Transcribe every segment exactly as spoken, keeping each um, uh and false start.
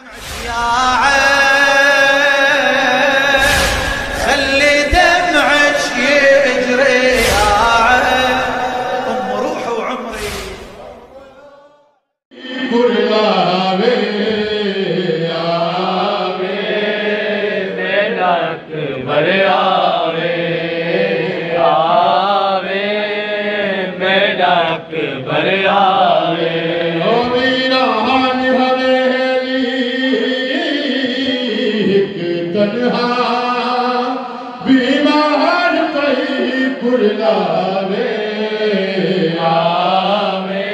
خلي دمعك يجري يا عين ام روحي وعمري كرلاوي يا منك برياوي آوي منك برياوي ओ मीरा हानि हवेली तन्हा बीमार कई कुरलावे आवे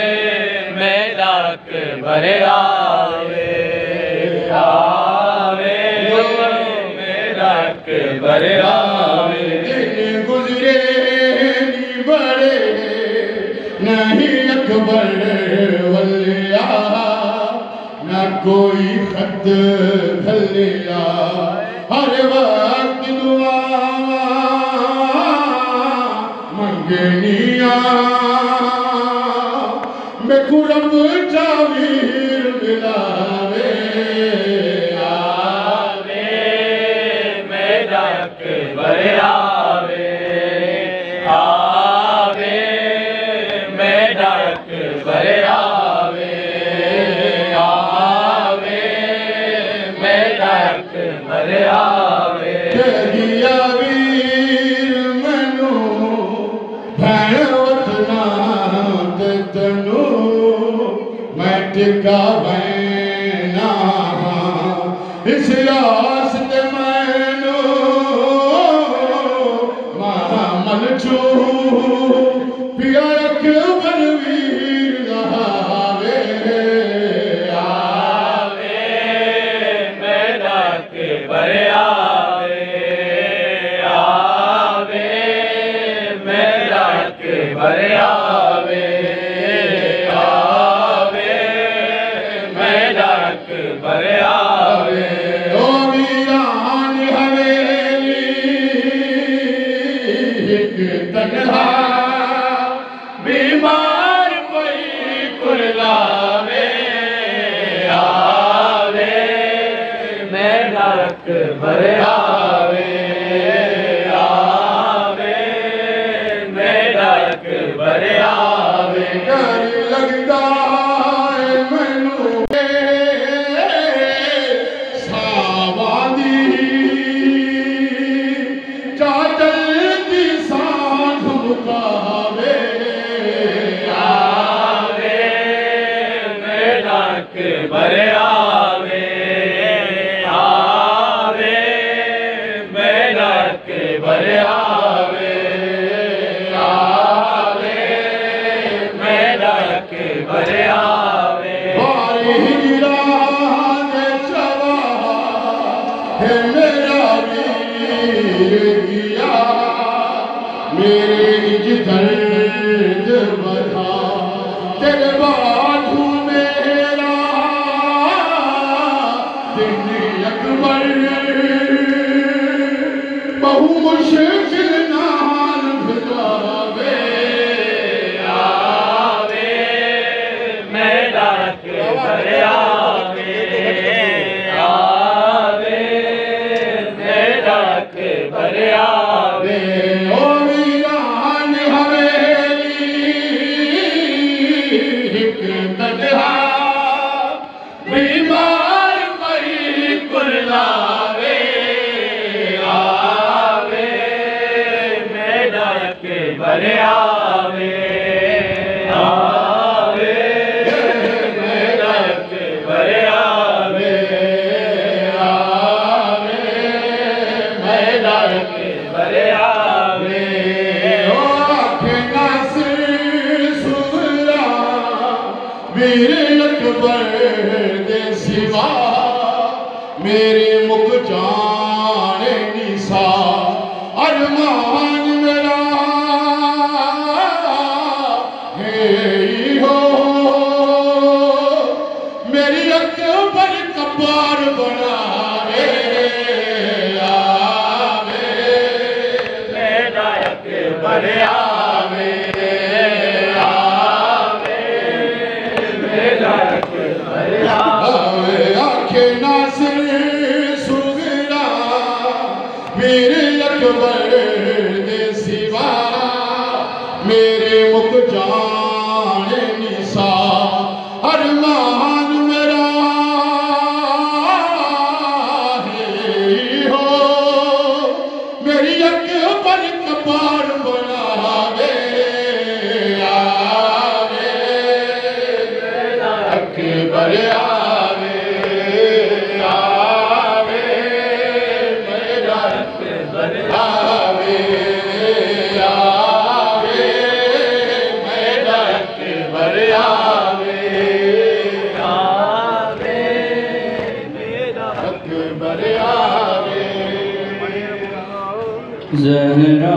मेलक भरे आवे आवे मेलक भरे आवे दिन गुजरे नी बड़े नहीं अकबर वलिया न कोई खत भलिया हर वक्त दुआ मंगनिया मैं कुरब जावीर मिलावे आवे मेरा के भरे आवे आवे मेरा के भरे आवे आवे मेरा के भरे आवे दिया वीर मनु भैरवत नाथ तनु मैं टिका बैना इस आस ते मैनू महामल छू पिया अकबर वीर लहावे आवे मेरा के भरे आवे आवे मेरा के भरे आवे आवे मेरा के भरे आवे ओ वीरान हवेली एक तन्हा बीमार कोई कुरलावे आवे मेरा के भरे आवे आवे मेरा के भरे आवे डर लगदा है मैनू सावादी चादर दी सांझ मुकावे आवे मेरा के भरे आवे आवे मेरा के भरे आवे आवे मेरा के भरे आवे बारी हिजरान चला है मेरा वीर गिया मेरे निज दर्द बधा तेरे बाजू मेरा दिन अकबर बहु मुश्किल नाल भिजावे आवे मेरा के भरे आवे आवे मेरा के भरे आवे ओ वीरान हवेली एक तन्हा बीमार पई कुरलावे आवे मेरा के भरे आवे आवे मेरा के भरे आवे आवे मेरा के भरे आवे ओ आखे नासिर सुरा वीर अकबर दे सिवा मेरे मुख जाने निसा अरमान मेरा है हो मेरी अकबर कब्र बनावे आवे मेरा अकबर आवे आवे मेरा अकबर आवे ज़हरा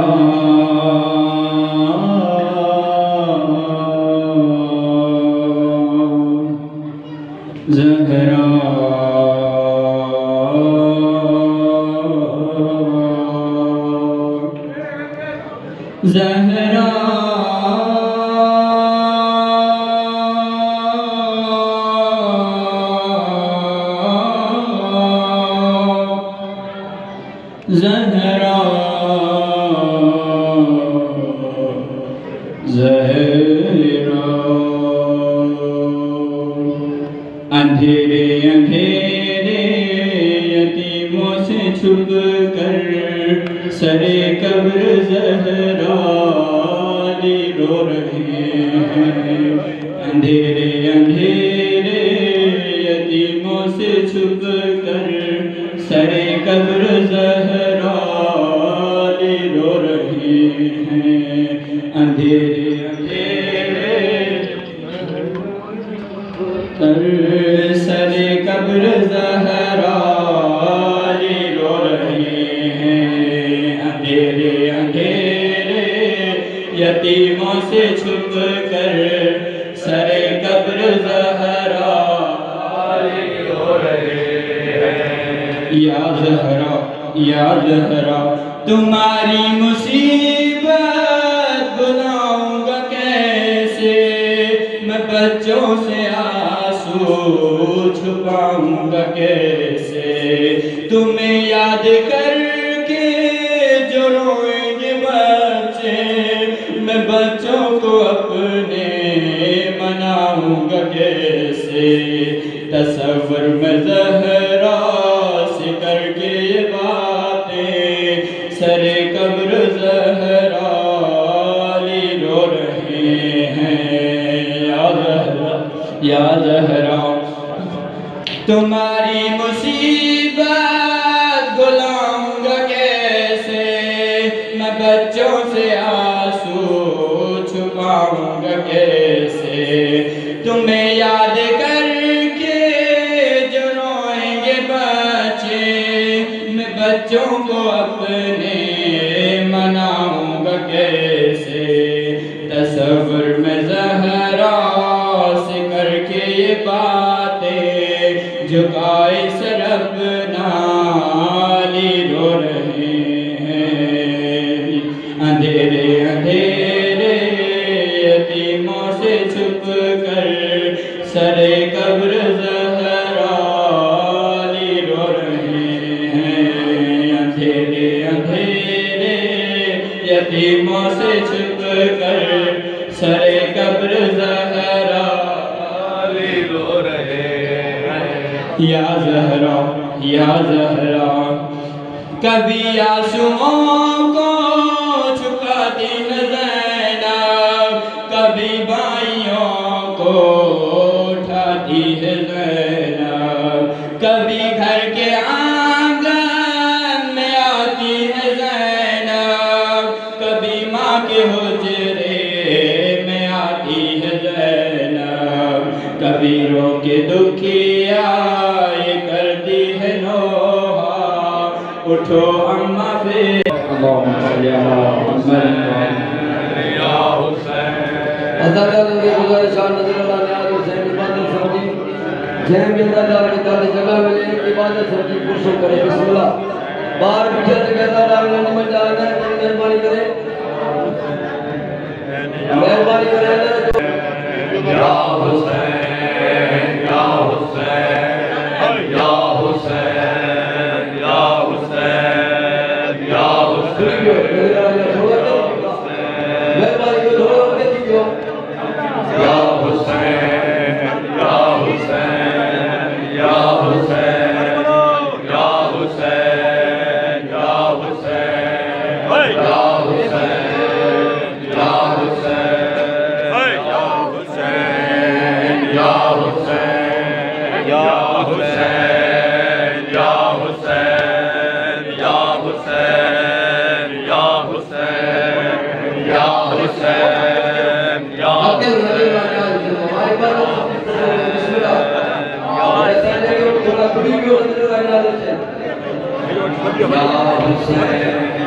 ज़हरा ज़हरा ज़हरा ज़हरा अंधेरे अंधेरे यतीमों से छुप कर सरे कब्र ज़हरा रो रहे हैं। अंधेरे अंधेरे यतीमों से छुप कर सरे कब्र ज़हरा रो रहे हैं। अंधेरे अंधेरे कर सरे कब्र ज़हरा रो रहे हैं। अंधेरे अंधेरे यतीमों से छुप कर सरे कब्र ज़हरा रो रहे हैं। या ज़हरा या ज़हरा तुम्हारी मुसीबत बुलाऊंगा कैसे, मैं बच्चों से आंसू छुपाऊंगा कैसे। तुम्हें याद करके जो रोएंगे बच्चे, मैं बच्चों को अपने मनाऊंगा कैसे। तसव्वुर में ज़हरा से करके ये बातें सरे कब्र ज़हरा रो रहे हैं। या ज़हरा या ज़हरा तुम्हारी मुसीबत बुलाऊंगा कैसे, मैं बच्चों से आंसू छुपाऊंगा कैसे। तुम्हें याद करके जो रोएंगे बच्चे, मैं बच्चों को अपने मनाऊंगा कैसे। तसव्वुर में ज़हरा से करके ये बातें झुकाए सरब नाली रो रहे हैं। अंधेरे अंधेरे यतीमों से छुप कर सरे कब्र ज़हरा रो रहे हैं। अंधेरे अंधेरे यतीमों से छुप कर सरे कब्र ज़हरा रो रहे हैं। या ज़हरा या ज़हरा कभी आंसुओं को छुपाती है ज़ैनब, कभी भाइयों को उठाती है ज़ैनब। कभी घर के आंगन में आती है ज़ैनब, कभी माँ के हुजरे में आती है ज़ैनब। कभी रो के दुखिया ये करती है नोहा, उठो अम्मा फिर बाहर बिठे मेहरबानी करे मेहरबानी करे या हुसैन या हुसैन या हुसैन या हुसैन या हुसैन मेहरबानी करो थोड़ा और देखियो या हुसैन या हुसैन या हुसैन या हुसैन या हुसैन या हुसैन या हुसैन या हुसैन या हुसैन या हुसैन या हुसैन या हुसैन या हुसैन या हुसैन या हुसैन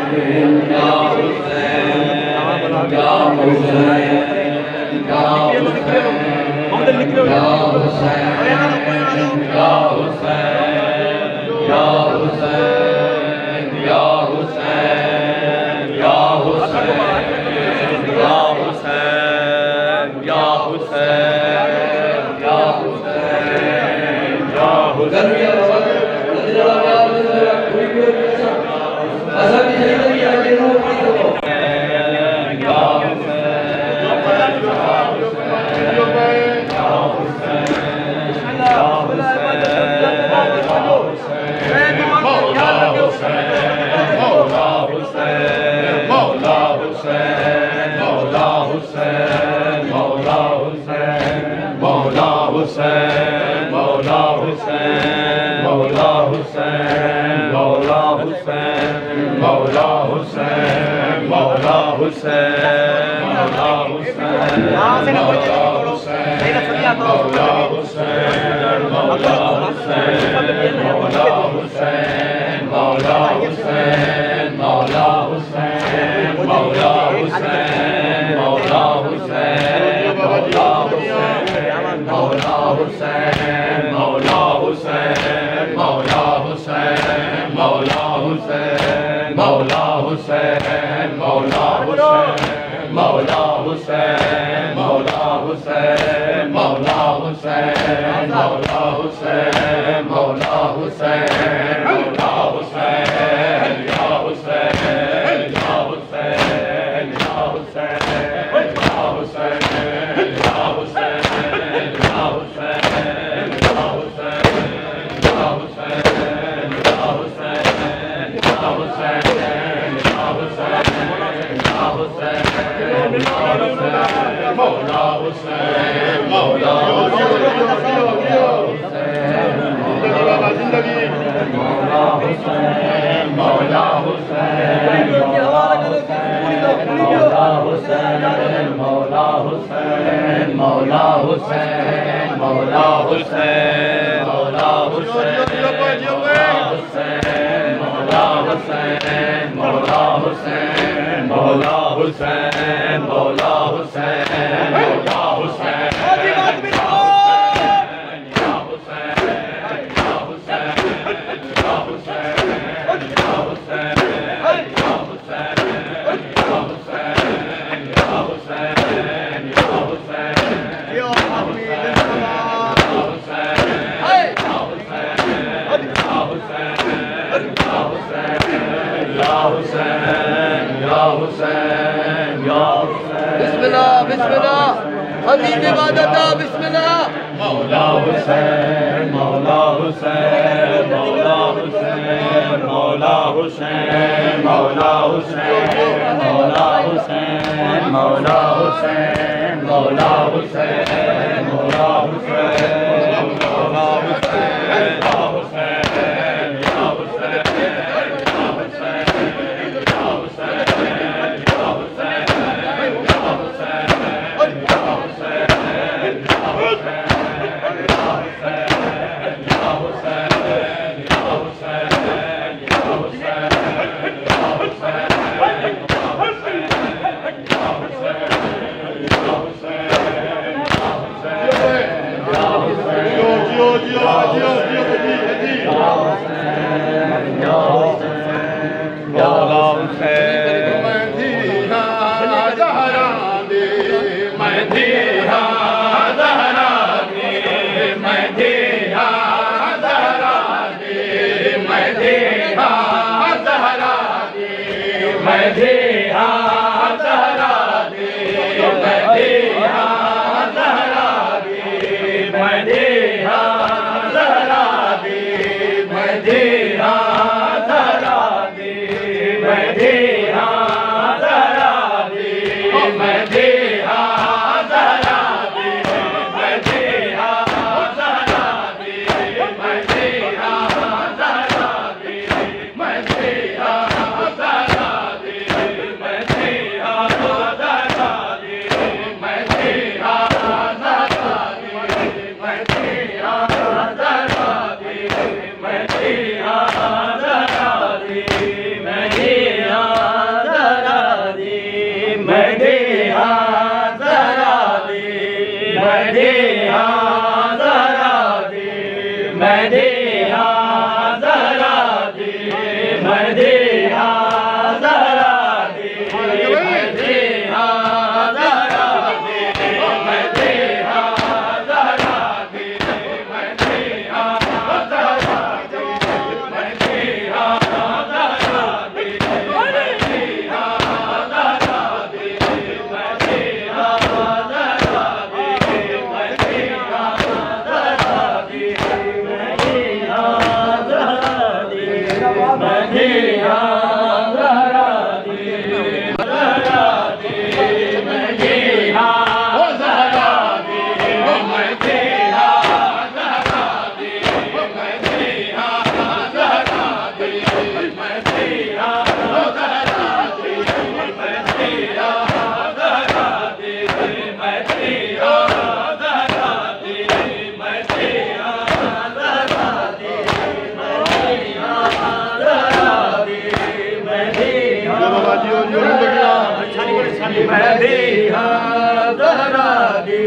मैं मदीहा ज़हरा दी मदीहा ज़हरा दी मदीहा ज़हरा दी मदीहा ज़हरा दी मदीहा ज़हरा दी मदीहा ज़हरा दी मदीहा ज़हरा दी मदीहा ज़हरा दी मदीहा ज़हरा दी मदीहा ज़हरा दी मदीहा ज़हरा दी ज़हरा दी मदीहा ज़हरा दी मदीहा ज़हरा दी मदीहा ज़हरा दी मदीहा ज़हरा दी मदीहा ज़हरा दी मदीहा ज़हरा दी मदीहा ज़हरा दी मदीहा ज़हरा दी मदीहा बाबा जी और जोड़ लगिया मदीहा ज़हरा दी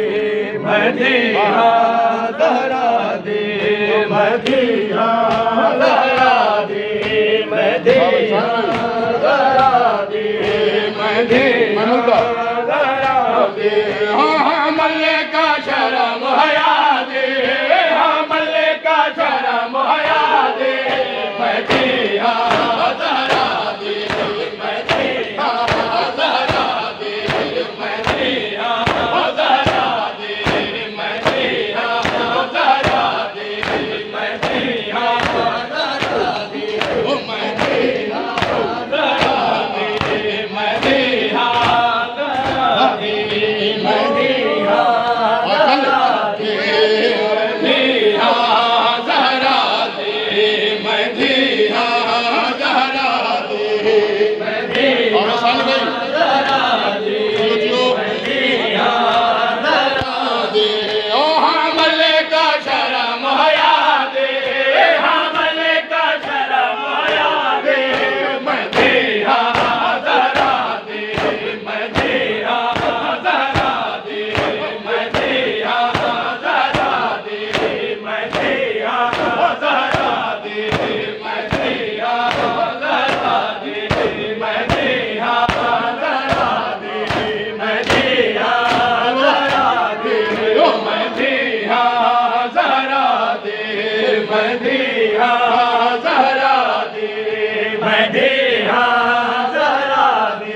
मदीहा ज़हरा दी मदीहा ज़हरा दी मदीहा ज़हरा दी मदीहा ज़हरा दी हाँ हाँ मल्ले का शरम हया दे हाँ मल्ले का शरम हया दे मदीहा ज़हरा दी मदीहा ज़हरा दी मदीहा ज़हरा दी मदीहा ज़हरा दी मदीहा ज़हरा दी ओ मदीहा ज़हरा दी मदीहा ज़हरा दी मदीहा ज़हरा दी मदीहा ज़हरा दी मदीहा ज़हरा दी मदीहा और साल भाई ज़हरा दी सोचियो मदीहा ज़हरा दी ओ हाँ मल्ले का शरम हया दे हाँ मल्ले का शरम हया दे मदीहा ज़हरा दी मदीहा ज़हरा दी मदीहा ज़हरा दी मदीहा ज़हरा दी मदीहा ज़हरा दी मदीहा ज़हरा दी मदीहा ज़हरा दी ओ मदीहा ज़हरा दी मदीहा ज़हरा दी मदीहा ज़हरा दी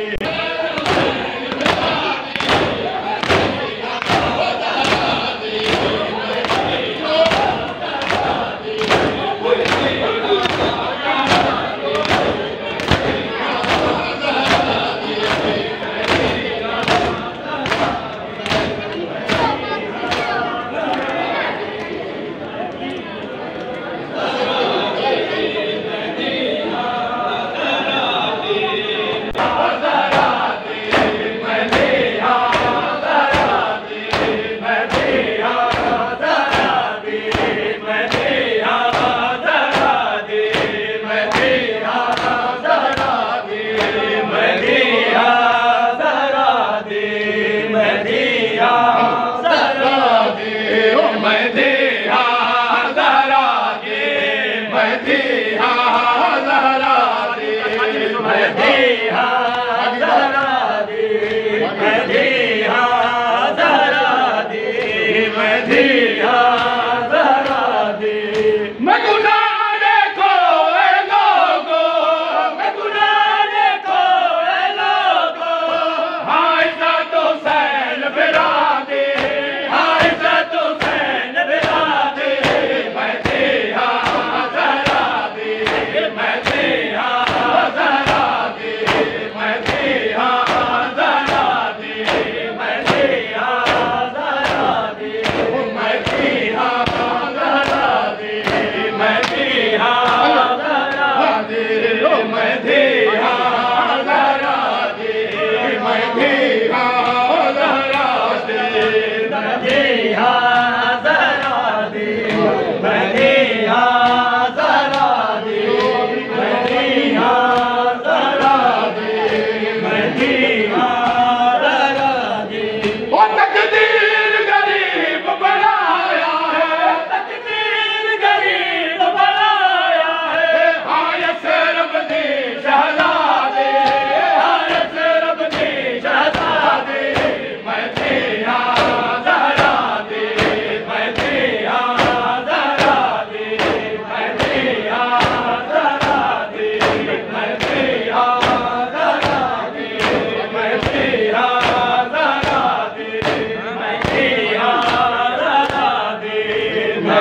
मदीहा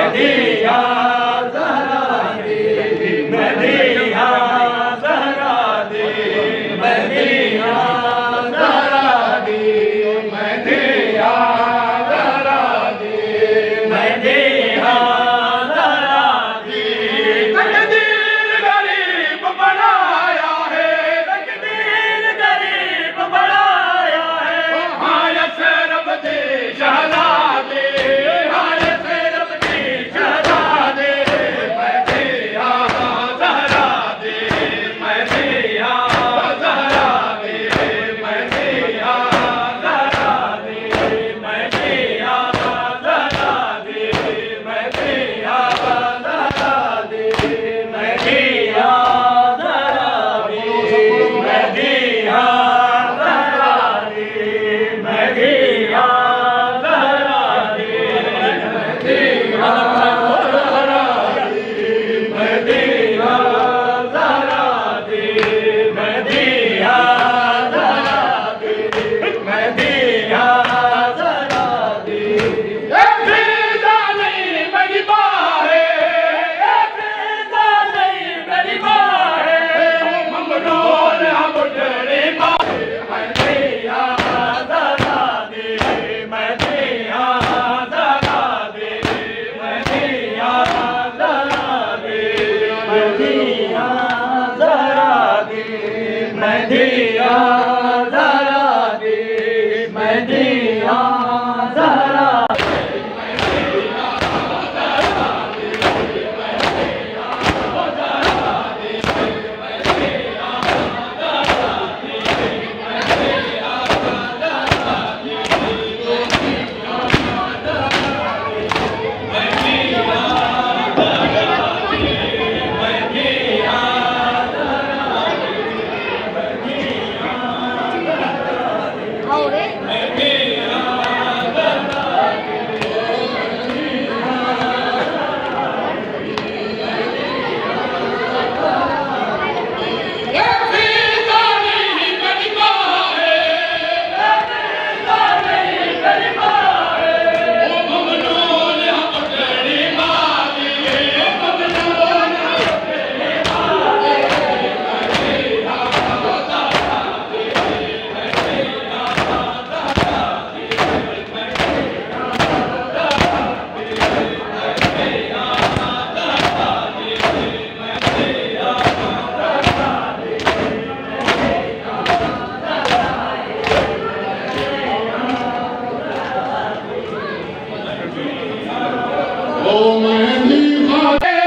मदीहा ज़हरा दी मदीहा ज़हरा दी मदीहा ज़हरा दी मदीहा ज़हरा दी मदीहा ज़हरा दी तकदीर गरीब बनाया है तकदीर गरीब बनाया है हाँ से रब दी शहज़ादी हाँ से रब दी शहज़ादी मदीहा ज़हरा दी मदीहा ज़हरा दी मदीहा ज़हरा दी मदीहा ज़हरा दी मदीहा ज़हरा दी मदीहा ज़हरा दी मदीहा ज़हरा दी मदीहा ज़हरा दी मदीहा ज़हरा दी मदीहा ज़हरा दी मदीहा ज़हरा दी मदीहा ज़हरा दी ए फिदा नहीं मेरी माँ है ए फिदा नहीं मेरी माँ है ममनून हम तेरी माँ मदीहा ज़हरा दी मदीहा ज़हरा दी मदीहा ज़हरा दी मदीहा ज़हरा दी मदीहा ज़हरा दी मदीहा ज़हरा ओ मदीहा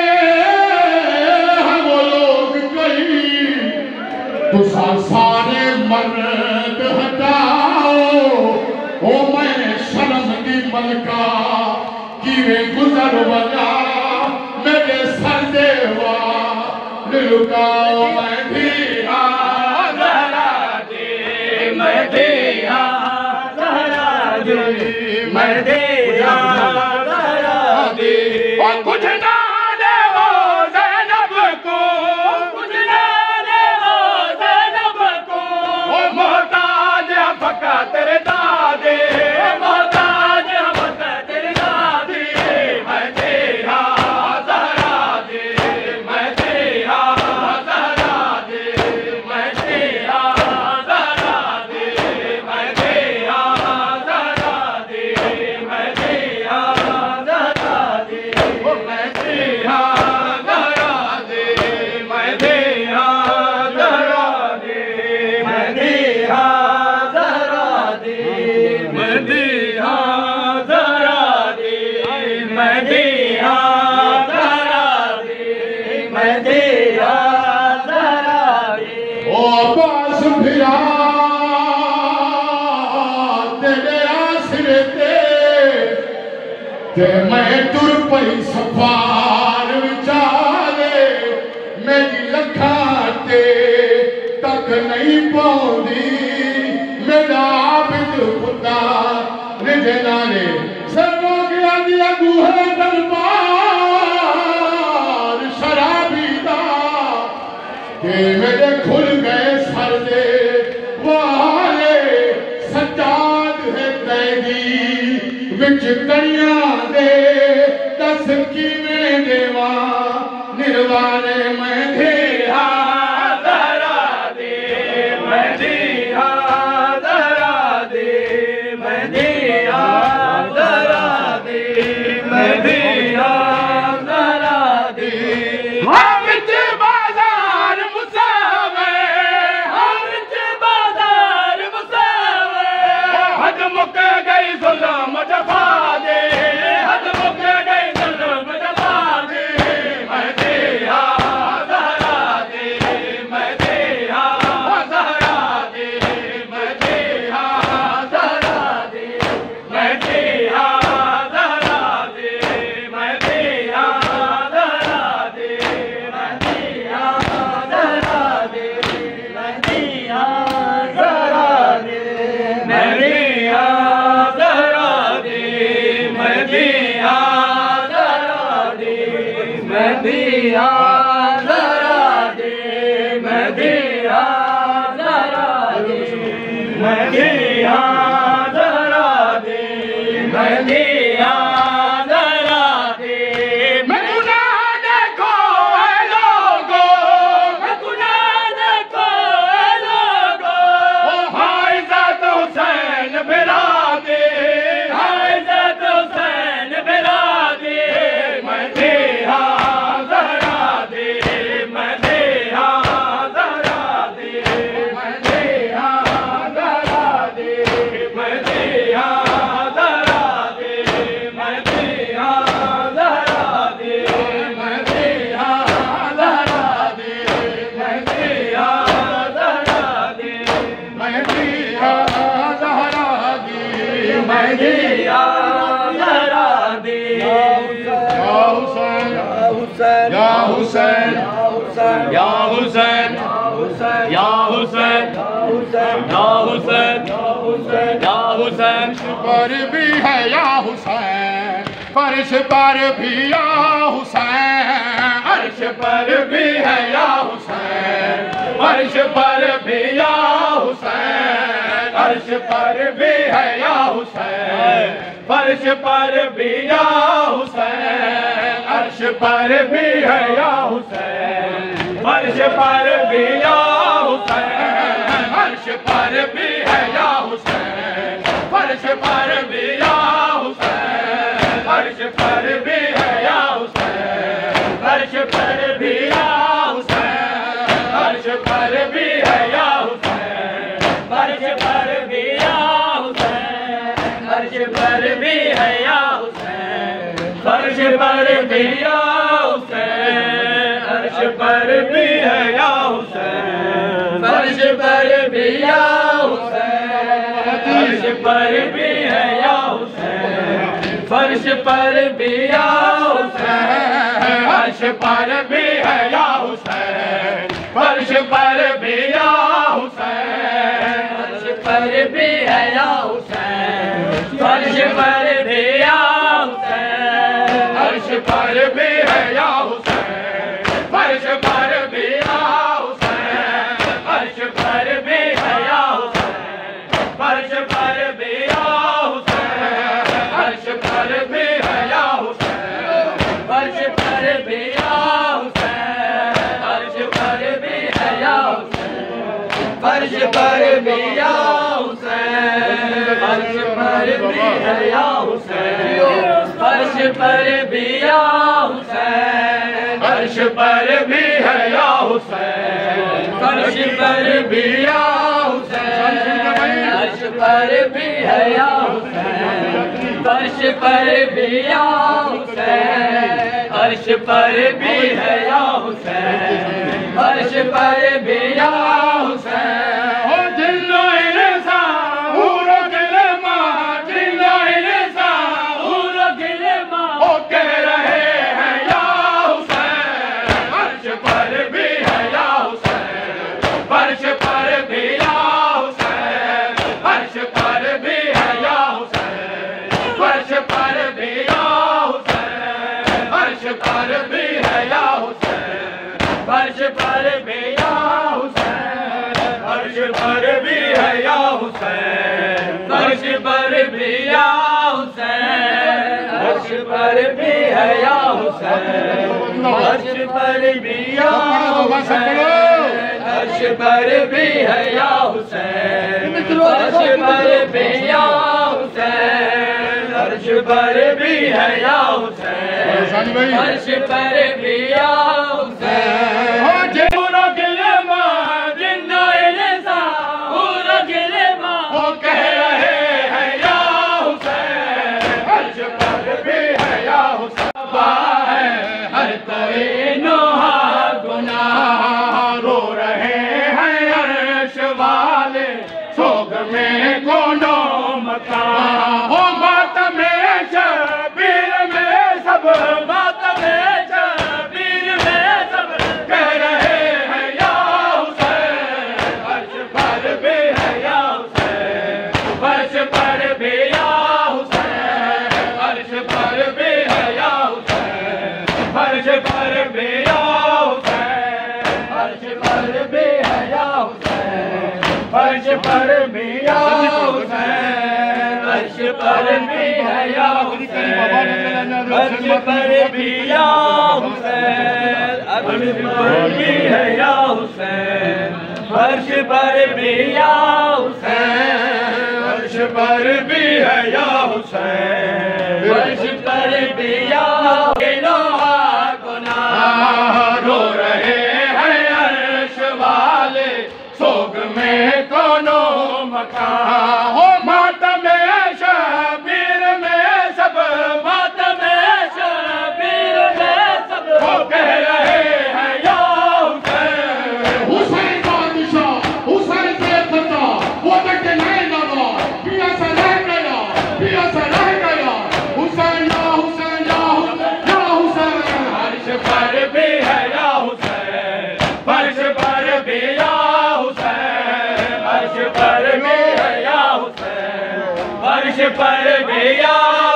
हम लोग कहीं तुसा सारे मर्द हटाओ ओ मैं शर्म दी मलका किवे गुजर वजा मेरे सर देवा लुकाओ मदीहा ज़हरा दी मदीहा ज़हरा दी मदीहा ज़हरा दी ओ कुछ ना दे वो ज़ैनब को कुछ ना दे वो ज़ैनब को ओ मोहताज फकत तेरे दादे मोहताज फकत तेरे दादे मदीहा ज़हरा दी मदीहा ज़हरा दी मदीहा ज़हरा दी मदीहा ज़हरा दी मदीहा ज़हरा दी ओ मदीहा ज़हरा दी मदीहा ज़हरा दी मदीहा ज़हरा दी मदीहा ज़हरा दी मदीहा ज़हरा दी मदीहा ज़हरा दी ओ अब्बास फिरा तेरे आसरे ते ते मैं तुर पई सफार विचारे मेरी लखा ते तक नहीं पौंदी मेरा आबिद खुदा निजे नाले सर्वो गया दिया गुहे दरबार शराबी दा के मेरे खुल गए सर दे वाले सजाद है कैदी विच कड़ियां दे दस महदिया ज़हरा दी हम च बाज़ार मुसावे हम च बाज़ार मुसावे हद मुक गई ज़ुल्म जफ़ा दे हद मुक गई ज़ुल्म जफ़ा दे महदिया ज़हरा दी महदिया ज़हरा दी महदिया ज़हरा दी महदिया ज़हरा दी महदिया ज़हरा दी महदिया ज़हरा दी महदिया ज़हरा दी महदिया ज़हरा दी महदिया ज़हरा दी महदिया ज़हरा दी महदिया ज़हरा दी महदिया ज़हरा दी महदिया ज़हरा दी मैं गुनाह देखो ऐ लोगो मैं गुनाह देखो ऐ लोगो हाय ज़ात हुसैन बिरा दे हाय ज़ात हुसैन बिरा दे महदिया ज़हरा दे महदिया ज़हरा दे महदिया ज़हरा दे महदिया ज़हरा दे महदिया ज़हरा दे महदिया ज़हरा दे महदिया ज़हरा दे महदिया ज़हरा दे महदिया ज़हरा दे या हुसैन या हुसैन या हुसैन या हुसैन या हुसैन पर भी है या हुसैन फर्श पर भी या हुसैन अर्श पर भी है या हुसैन फर्श पर भी या हुसैन अर्श पर भी है या हुसैन फर्श पर भी या हुसैन अर्श पर भी है या हुसैन फर्श पर भी या हुसैन अर्श पर भी है या हुसैन फर्श पर भी या हुसैन अर्श पर भी है या हुसैन फर्श पर भी या हुसैन अर्श पर भी है या हुसैन फर्श पर भी या हुसैन अर्श पर भी है या हुसैन फर्श पर भी या हुसैन अर्श पर भी है या हुसैन फर्श पर भी या हुसैन अर्श पर भी है या हुसैन फर्श पर भी या हुसैन अर्श पर भी है या हुसैन फर्श पर भी या हुसैन अर्श पर भी है या हुसैन फर्श पर भी या हुसैन अर्श पर भी है या हुसैन फर्श पर भी या हुसैन अर्श पर भी है या हुसैन फर्श पर भी या हुसैन अर्श पर भी है या हुसैन फर्श पर भी या हुसैन अर्श पर भी है या हुसैन फर्श पर भी या हुसैन अर्श पर भी है या हुसैन फर्श पर भी या हुसैन अर्श पर भी है या हुसैन फर्श पर भी या हुसैन अर्श पर भी है या हुसैन फर्श पर भी या हुसैन अर्श पर भी है या हुसैन फर्श पर भी या हुसैन ओ जिन्नो इंसान पूरा गिलमा जिन्नो इंसान पूरा गिलमा ओ कह रहे हैं या हुसैन अर्श पर भी है या हुसैन फर्श पर भी या हुसैन अर्श पर भी है या हुसैन फर्श पर भी या हुसैन अर्श पर भी है या हुसैन फर्श पर भी या हुसैन अर्श पर भी है या हुसैन फर्श पर भी या हुसैन अर्श पर भी है या हुसैन अर्श पर भी या हुसैन अर्श पर भी है या हुसैन अर्श पर भी या हुसैन अर्श पर भी है या हुसैन भाई फर्श पर भी या हुसैन हो जे पूरा गिलमा जिंदा इंसान पूरा गिलमा वो कह रहे हैं या हुसैन फर्श पर भी है या हुसैन है हर कोई नोहा गुनाह रो रहे हैं अर्श वाले सोग में कोनो मकान हो मातम शबीर में सब मातम शबीर में सब कह रहे हैं या हुसैन फर्श पर भी है या हुसैन फर्श पर भी या हुसैन फर्श पर भी है या हुसैन फर्श पर भी या हुसैन फर्श पर भी है या हुसैन फर्श पर भी या हुसैन फर्श पर भी है या हुसैन फर्श पर भी या हुसैन फर्श पर भी है या हुसैन फर्श पर भी या हुसैन फर्श पर भी है या हुसैन फर्श पर भी या लोहा गुनाह रो रहे हैं अर्श वाले सोग में कोनो मकान हो मातम शबीर में सब मातम शबीर में सब वो कह रहे हैं या हुसैन हुसैन बादशाह हुसैन से खता वो तक नहीं लगा पिया से रह गया पिया से रह गया हुसैन या हुसैन या हुसैन या हुसैन फर्श पर भी है या हुसैन फर्श पर भी या हुसैन फर्श पर भी है या हुसैन फर्श पर भी या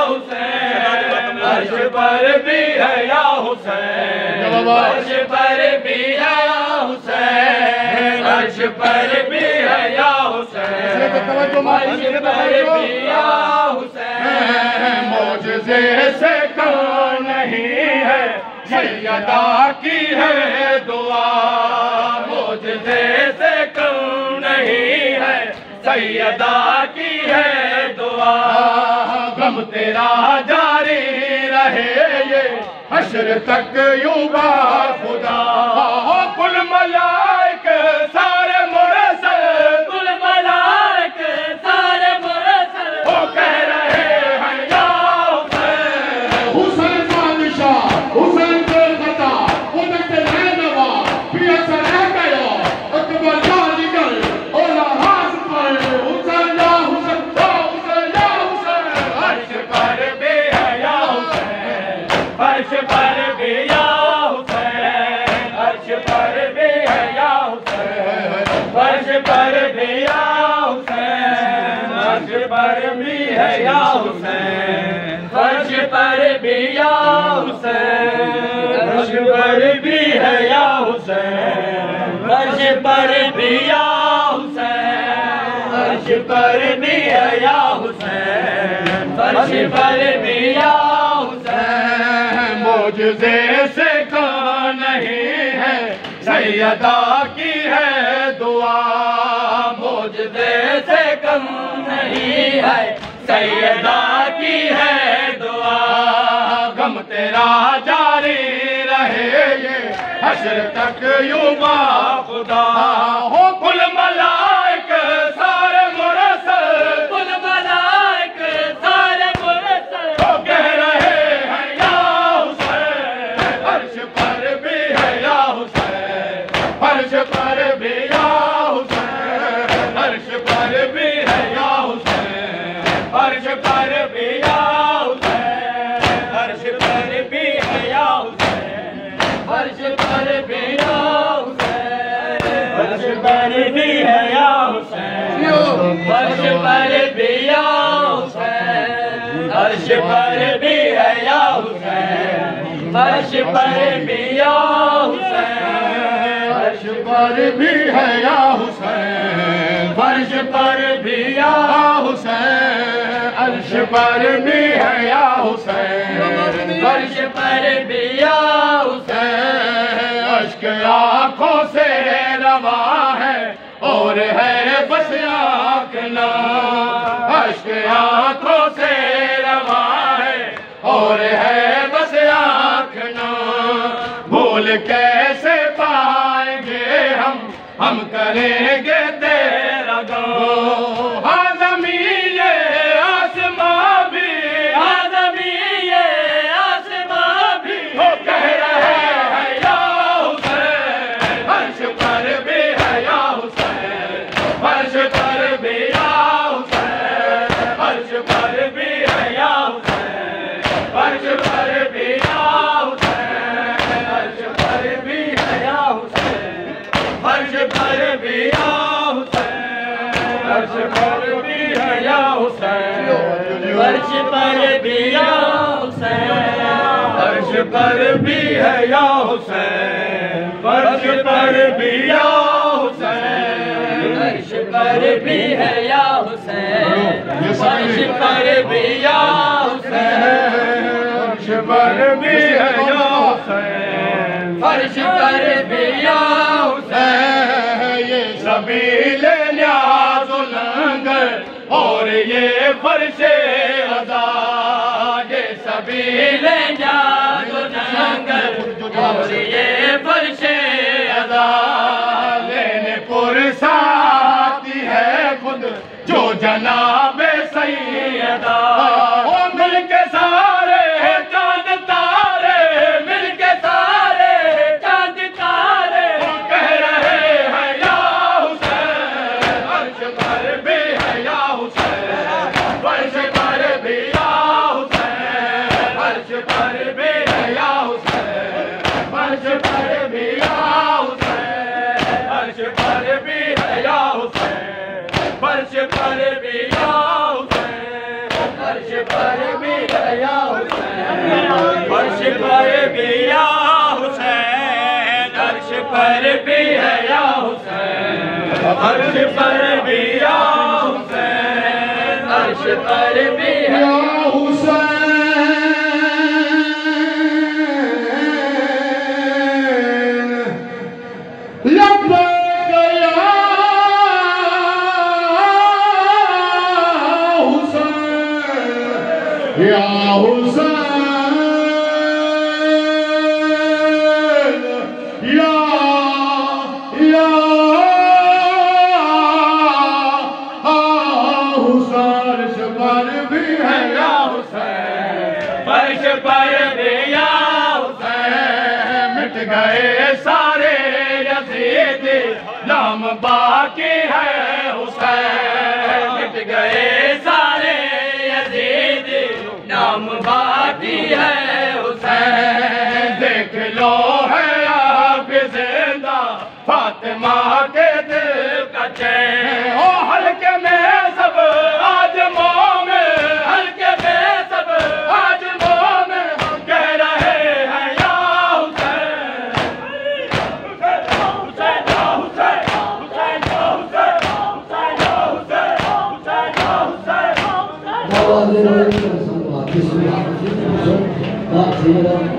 हुसैन फर्श पर भी है या हुसैन फर्श पर भी है या हुसैन फर्श पर भी है या हुसैन फर्श पर भी या हुसैन मोजज़े से कौन नहीं है सैयदा की है दुआ मोजज़े से कौन नहीं है सैयदा की है दुआ गम तेरा जारी रहे ये हश्र तक युवा खुदा हो कुल मलाइक सारे मुरसल कुल मलाइक सारे मुरसल वो कह रहे हैं या हुसैन हुसैन बादशाह हुसैन से खता वो तक नहीं लगा पिया से रह गया अकबर का निकल और राज पर हुसैन या हुसैन या हुसैन या हुसैन फर्श पर भी है या हुसैन फर्श पर भी या हुसैन फर्श पर भी है या हुसैन फर्श पर भी या हुसैन फर्श पर भी है या हुसैन फर्श पर भी या हुसैन फर्श पर भी है या हुसैन फर्श पर भी या हुसैन फर्श पर भी है या हुसैन फर्श पर भी या हुसैन मोजज़े से कौन नहीं है सैयदा की है दुआ मोजज़े से कम नहीं है सैयदा की है दुआ गम तेरा जारी रहे ये हश्र तक युवा खुदा हो कुल मलाइक सारे मुरसल कुल मलाइक सारे मुरसल वो कह रहे हैं या हुसैन फर्श पर भी है या हुसैन फर्श पर भी या हुसैन फर्श पर भी है या हुसैन फर्श पर भी या हुसैन फर्श पर भी है या हुसैन फर्श पर भी या हुसैन फर्श पर भी है या हुसैन फर्श पर भी या हुसैन फर्श पर भी है या हुसैन फर्श पर भी या हुसैन फर्श पर भी है या हुसैन फर्श पर भी या हुसैन अर्श पर भी है या हुसैन फर्श पर भी या हुसैन अश्क आंखों से रवा है और है बस आंखना अश्क आंखों से रवा है और है बस आंखना फूल कैसे पाएंगे हम हम करेंगे तेरा गम। हाँ ज़मीन आसमां भी, हाँ ज़मीन आसमां भी कह रहे हैं या हुसैन। फर्श पर भी है या हुसैन, फर्श पर भी या हुसैन, फर्श पर भी है या हुसैन, फर्श पर भी या हुसैन, फर्श पर भी है या हुसैन, फर्श पर भी या हुसैन, फर्श पर भी है या हुसैन, फर्श पर भी या हुसैन, फर्श पर भी है या हुसैन, फर्श पर भी या हुसैन, फर्श पर भी है या हुसैन, फर्श पर भी या हुसैन, फर्श पर भी है या हुसैन, फर्श पर भी या हुसैन। ये सबील न्याज़ुल लंगर और ये फर्शे अज़ा, ये सबील न्याज़ुल लंगर और ये फर्शे अज़ा। लेने पुरसा आती है खुद जो जनाबे सैयदा। ओ मिल के सारे चांद तारे, मिल के सारे चांद तारे कह रहे हैं या हुसैन। फर्श पर भी है या हुसैन, फर्श पर भी या हुसैन, फर्श पर भी है या हुसैन, फर्श पर भी या हुसैन, फर्श पर भी है या हुसैन, फर्श पर भी या हुसैन, फर्श पर भी है या हुसैन, फर्श पर भी या हुसैन, फर्श पर भी है या हुसैन, फर्श पर भी या हुसैन, फर्श पर भी है या हुसैन। लब्बैक या हुसैन, या हुसैन, या या हुसैन। फर्श पर भी है या हुसैन, फर्श पर भी या हुसैन। मिट गए सारे यज़ीदी, नाम बाकी है हुसैन। मिट गए सारे यज़ीदी, नाम बाकी है हुसैन। देख लो है आप जिंदा फातिमा के दिल का चैन। ओ हल्के में सब आज मोमिन, हल्के में सब आज मोमिन कह रहे हैं या हुसैन। हुसैन हुसैन हुसैन हुसैन हुसैन हुसैन हुसैन।